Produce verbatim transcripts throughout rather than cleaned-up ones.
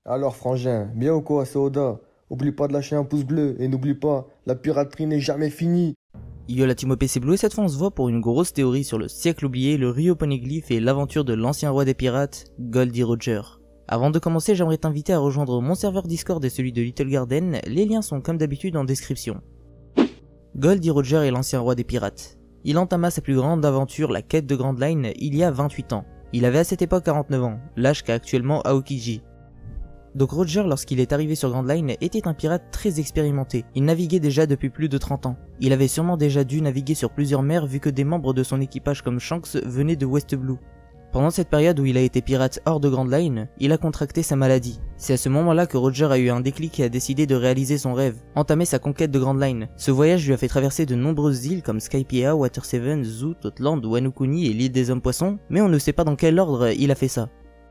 Alors frangin, bien ou quoi, c'est Oda? Oublie pas de lâcher un pouce bleu et n'oublie pas, la piraterie n'est jamais finie. Yo la team O P c'est Blue et cette fois on se voit pour une grosse théorie sur le siècle oublié, le Rio Poneglyph et l'aventure de l'ancien roi des pirates, Goldie Roger. Avant de commencer, j'aimerais t'inviter à rejoindre mon serveur Discord et celui de Little Garden, les liens sont comme d'habitude en description. Goldie Roger est l'ancien roi des pirates. Il entama sa plus grande aventure, la quête de Grand Line, il y a vingt-huit ans. Il avait à cette époque quarante-neuf ans, l'âge qu'a actuellement Aokiji. Donc Roger, lorsqu'il est arrivé sur Grand Line, était un pirate très expérimenté. Il naviguait déjà depuis plus de trente ans. Il avait sûrement déjà dû naviguer sur plusieurs mers vu que des membres de son équipage comme Shanks venaient de West Blue. Pendant cette période où il a été pirate hors de Grand Line, il a contracté sa maladie. C'est à ce moment-là que Roger a eu un déclic et a décidé de réaliser son rêve, entamer sa conquête de Grand Line. Ce voyage lui a fait traverser de nombreuses îles comme Skypiea, Water Seven, Zoot, Outland, Wano Kuni et l'île des hommes poissons, mais on ne sait pas dans quel ordre il a fait ça.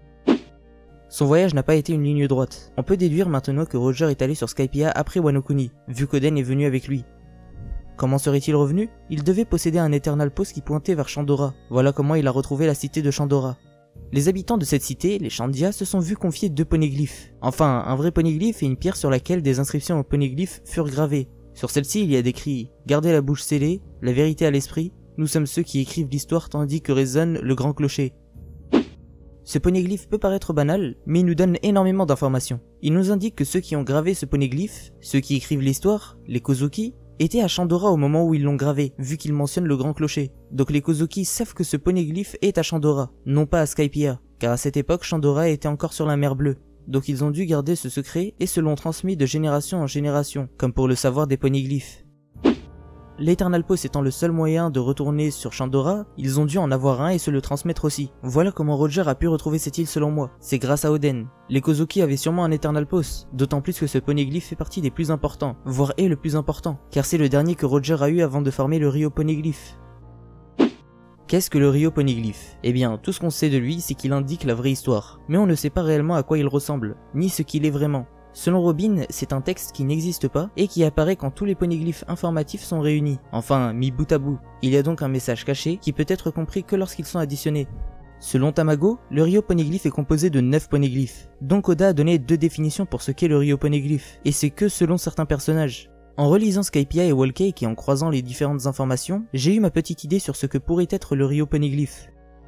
Son voyage n'a pas été une ligne droite. On peut déduire maintenant que Roger est allé sur Skypiea après Wano Kuni, vu qu'Oden est venu avec lui. Comment serait-il revenu? Il devait posséder un Eternal Post qui pointait vers Chandora. Voilà comment il a retrouvé la cité de Chandora. Les habitants de cette cité, les Chandia, se sont vus confier deux poneglyphes. Enfin, un vrai poneglyphe et une pierre sur laquelle des inscriptions aux poneglyphes furent gravées. Sur celle-ci, il y a décrit « Gardez la bouche scellée, la vérité à l'esprit, nous sommes ceux qui écrivent l'histoire tandis que résonne le grand clocher ». Ce poneglyphe peut paraître banal, mais il nous donne énormément d'informations. Il nous indique que ceux qui ont gravé ce poneglyphe, ceux qui écrivent l'histoire, les Kozuki, étaient à Chandora au moment où ils l'ont gravé, vu qu'ils mentionnent le grand clocher. Donc les Kozuki savent que ce poneglyphe est à Chandora, non pas à Skypiea, car à cette époque Chandora était encore sur la mer Bleue. Donc ils ont dû garder ce secret et se l'ont transmis de génération en génération, comme pour le savoir des poneglyphes. L'Eternal Post étant le seul moyen de retourner sur Chandora, ils ont dû en avoir un et se le transmettre aussi. Voilà comment Roger a pu retrouver cette île selon moi, c'est grâce à Oden. Les Kozuki avaient sûrement un Eternal Post, d'autant plus que ce poneglyphe fait partie des plus importants, voire est le plus important, car c'est le dernier que Roger a eu avant de former le Rio Poneglyph. Qu'est-ce que le Rio Poneglyph? Eh bien, tout ce qu'on sait de lui, c'est qu'il indique la vraie histoire, mais on ne sait pas réellement à quoi il ressemble, ni ce qu'il est vraiment. Selon Robin, c'est un texte qui n'existe pas et qui apparaît quand tous les poneglyphes informatifs sont réunis, enfin mis bout à bout. Il y a donc un message caché qui peut être compris que lorsqu'ils sont additionnés. Selon Tamago, le Rio Poneglyph est composé de neuf poneglyphes. Donc Oda a donné deux définitions pour ce qu'est le Rio Poneglyph, et c'est que selon certains personnages. En relisant Skypiea et Whole Cake et en croisant les différentes informations, j'ai eu ma petite idée sur ce que pourrait être le Rio Poneglyph.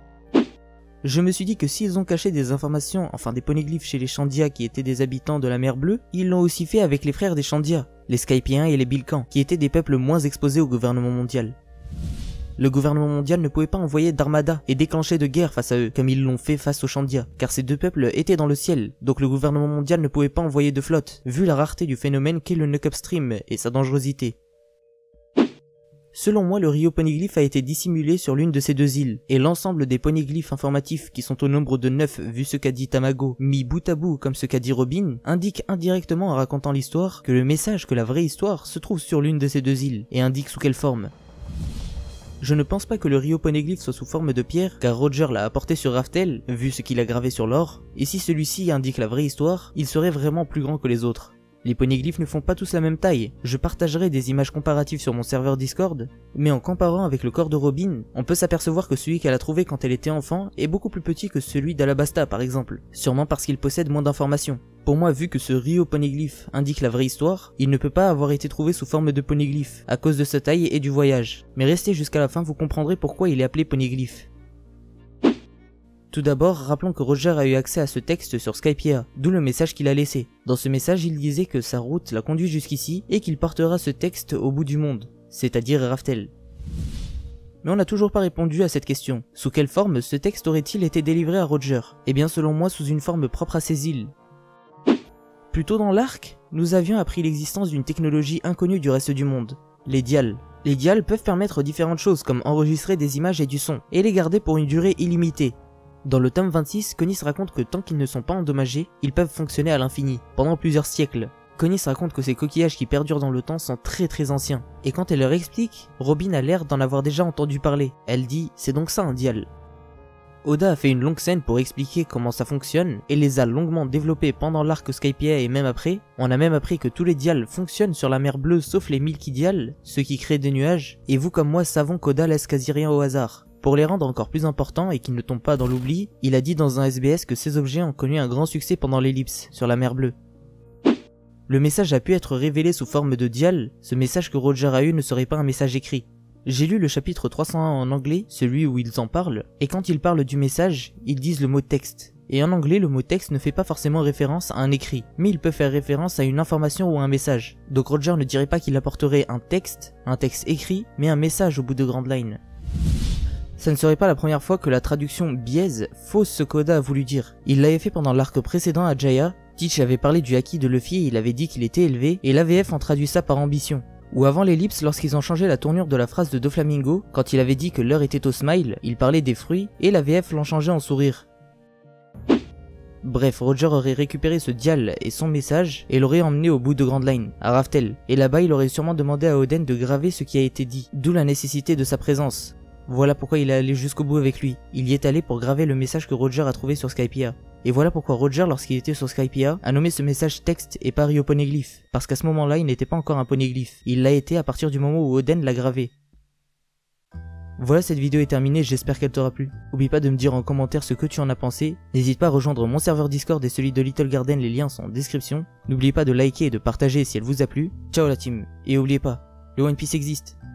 Je me suis dit que s'ils ont caché des informations, enfin des poneglyphes chez les Chandia qui étaient des habitants de la mer Bleue, ils l'ont aussi fait avec les frères des Chandia, les Skypiens et les Bilkans, qui étaient des peuples moins exposés au gouvernement mondial. Le gouvernement mondial ne pouvait pas envoyer d'armada et déclencher de guerre face à eux, comme ils l'ont fait face aux Chandia, car ces deux peuples étaient dans le ciel, donc le gouvernement mondial ne pouvait pas envoyer de flotte, vu la rareté du phénomène qu'est le Nuck Upstream et sa dangerosité. Selon moi, le Rio Poneglyph a été dissimulé sur l'une de ces deux îles, et l'ensemble des poneglyphes informatifs qui sont au nombre de neuf vu ce qu'a dit Tamago, mis bout à bout comme ce qu'a dit Robin, indique indirectement en racontant l'histoire que le message que la vraie histoire se trouve sur l'une de ces deux îles, et indique sous quelle forme. Je ne pense pas que le Rio Poneglyph soit sous forme de pierre, car Roger l'a apporté sur Raftel, vu ce qu'il a gravé sur l'or, et si celui-ci indique la vraie histoire, il serait vraiment plus grand que les autres. Les poneglyphes ne font pas tous la même taille, je partagerai des images comparatives sur mon serveur Discord, mais en comparant avec le corps de Robin, on peut s'apercevoir que celui qu'elle a trouvé quand elle était enfant est beaucoup plus petit que celui d'Alabasta par exemple, sûrement parce qu'il possède moins d'informations. Pour moi, vu que ce Rio Poneglyph indique la vraie histoire, il ne peut pas avoir été trouvé sous forme de poneglyphe, à cause de sa taille et du voyage. Mais restez jusqu'à la fin, vous comprendrez pourquoi il est appelé poneglyphe. Tout d'abord, rappelons que Roger a eu accès à ce texte sur Skypiea, d'où le message qu'il a laissé. Dans ce message, il disait que sa route l'a conduit jusqu'ici et qu'il portera ce texte au bout du monde, c'est-à-dire à Raftel. Mais on n'a toujours pas répondu à cette question. Sous quelle forme ce texte aurait-il été délivré à Roger? Eh bien selon moi sous une forme propre à ces îles. Plus tôt dans l'arc, nous avions appris l'existence d'une technologie inconnue du reste du monde, les dials. Les dials peuvent permettre différentes choses comme enregistrer des images et du son, et les garder pour une durée illimitée. Dans le tome vingt-six, Konis raconte que tant qu'ils ne sont pas endommagés, ils peuvent fonctionner à l'infini, pendant plusieurs siècles. Konis raconte que ces coquillages qui perdurent dans le temps sont très très anciens, et quand elle leur explique, Robin a l'air d'en avoir déjà entendu parler. Elle dit « c'est donc ça un dial ». Oda a fait une longue scène pour expliquer comment ça fonctionne, et les a longuement développés pendant l'arc Skypiea et même après. On a même appris que tous les dials fonctionnent sur la mer Bleue sauf les Milky Dials, ceux qui créent des nuages, et vous comme moi savons qu'Oda laisse quasi rien au hasard. Pour les rendre encore plus importants et qu'ils ne tombent pas dans l'oubli, il a dit dans un S B S que ces objets ont connu un grand succès pendant l'ellipse, sur la mer Bleue. Le message a pu être révélé sous forme de dial, ce message que Roger a eu ne serait pas un message écrit. J'ai lu le chapitre trois cent un en anglais, celui où ils en parlent, et quand ils parlent du message, ils disent le mot texte. Et en anglais, le mot texte ne fait pas forcément référence à un écrit, mais il peut faire référence à une information ou un message. Donc Roger ne dirait pas qu'il apporterait un texte, un texte écrit, mais un message au bout de Grand Line. Ça ne serait pas la première fois que la traduction biaise fausse ce qu'Oda a voulu dire. Il l'avait fait pendant l'arc précédent à Jaya, Teach avait parlé du haki de Luffy et il avait dit qu'il était élevé, et l'A V F en traduit ça par ambition. Ou avant l'ellipse, lorsqu'ils ont changé la tournure de la phrase de Doflamingo, quand il avait dit que l'heure était au smile, il parlait des fruits, et l'A V F l'ont changé en sourire. Bref, Roger aurait récupéré ce dial et son message, et l'aurait emmené au bout de Grand Line, à Raftel, et là-bas il aurait sûrement demandé à Oden de graver ce qui a été dit, d'où la nécessité de sa présence. Voilà pourquoi il est allé jusqu'au bout avec lui, il y est allé pour graver le message que Roger a trouvé sur Skypiea. Et voilà pourquoi Roger, lorsqu'il était sur Skypiea, a nommé ce message texte et pas Ryoponeglyph, parce qu'à ce moment-là il n'était pas encore un poneglyphe, il l'a été à partir du moment où Oden l'a gravé. Voilà, cette vidéo est terminée, j'espère qu'elle t'aura plu. Oublie pas de me dire en commentaire ce que tu en as pensé, n'hésite pas à rejoindre mon serveur Discord et celui de Little Garden, les liens sont en description. N'oubliez pas de liker et de partager si elle vous a plu. Ciao la team, et oubliez pas, le One Piece existe.